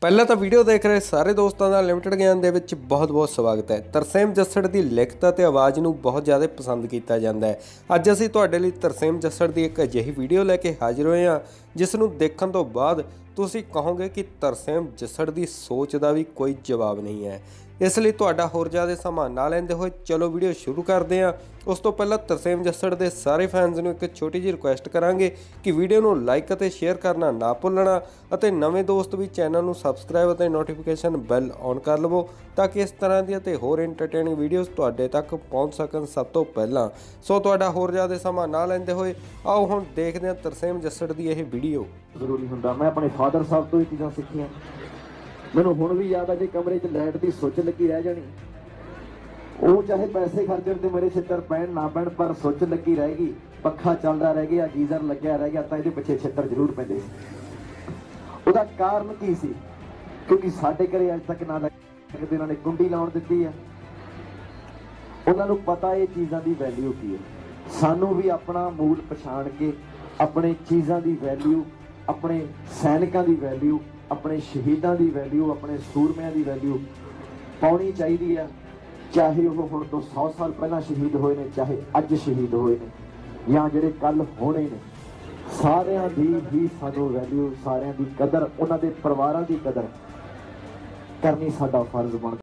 पहला तो वीडियो देख रहे सारे दोस्तों का लिमिटेड ज्ञान के विच बहुत बहुत स्वागत है। तरसेम जस्सड़ की लिखत ते आवाज़ नूं बहुत ज़्यादा पसंद किया जाता है। अज असीं तुहाडे लई तरसेम जस्सड़ की एक अजिही वीडियो लैके हाजिर होए हां जिस नूं देखण तो बाद तुसीं कहोगे कि तरसेम जस्सड़ की सोच का भी कोई जवाब नहीं है। इसलिए तुहाडा होर ज़्यादा समा ना लैंदे होए चलो वीडियो शुरू करते हैं। उस तो पहला तरसेम जस्सड़ के सारे फैनस नूं एक छोटी जी रिक्वेस्ट करांगे कि वीडियो नूं लाइक और शेयर करना ना भुल्लना और नवें दोस्त भी चैनल नूं सबसक्राइब और नोटिफिकेशन बैल ऑन कर लवो ताकि इस तरह दी ते होर एंटरटेनिंग वीडियोज़ तुहाडे तक पहुँच सकन सब तो पहला। सो तुहाडा होर ज़्यादा समा ना लैंदे होए आओ हुण देखदे हां तरसेम जस्सड़ की यह वीडियो। जरूरी हुंदा मैं अपने फादर साहब तो ये चीज़ां सीखियां। मैनूं हुण भी याद है जे कमरे 'च लाइट की सुच लगी रह जानी वो चाहे पैसे खर्चण ते मेरे छित्तर पैण ना पैण पर सुच लगी रहेगी, पक्खा चलदा रह गया, गीज़र लग्या रह गया तां इहदे पिछे छित्तर जरूर पैंदे सी। ਉਹਦਾ ਕਾਰਨ ਕੀ ਸੀ? ਕਿਉਂਕਿ ਸਾਡੇ ਘਰੇ ਅੱਜ ਤੱਕ ਨਾ ਲੱਗਦੇ ਉਹਨਾਂ ਨੇ ਕੁੰਡੀ ਲਾਉਣ ਦਿੱਤੀ ਹੈ। ਉਹਨਾਂ ਨੂੰ ਪਤਾ ਇਹ ਚੀਜ਼ਾਂ ਦੀ ਵੈਲਿਊ ਕੀ ਹੈ। ਸਾਨੂੰ ਵੀ ਆਪਣਾ ਮੂਲ ਪਛਾਣ ਕੇ ਆਪਣੇ ਚੀਜ਼ਾਂ ਦੀ ਵੈਲਿਊ, ਆਪਣੇ ਸੈਨਿਕਾਂ ਦੀ ਵੈਲਿਊ, ਆਪਣੇ ਸ਼ਹੀਦਾਂ ਦੀ ਵੈਲਿਊ, ਆਪਣੇ ਸੂਰਮਿਆਂ ਦੀ ਵੈਲਿਊ ਪਾਉਣੀ ਚਾਹੀਦੀ ਹੈ। ਚਾਹੇ ਉਹ ਹੁਣ ਤੋਂ 100 ਸਾਲ ਪਹਿਲਾਂ ਸ਼ਹੀਦ ਹੋਏ ਨੇ, ਚਾਹੇ ਅੱਜ ਸ਼ਹੀਦ ਹੋਏ ਨੇ ਜਾਂ ਜਿਹੜੇ ਕੱਲ ਹੋਣੇ ਨੇ, ਸਾਰਿਆਂ ਦੀ ਹੀ ਸਾਨੂੰ ਵੈਲਿਊ, ਸਾਰਿਆਂ ਦੀ ਕਦਰ, ਉਹਨਾਂ ਦੇ ਪਰਿਵਾਰਾਂ ਦੀ ਕਦਰ ਕਰਨੀ ਸਾਡਾ ਫਰਜ਼ ਬਣਦਾ।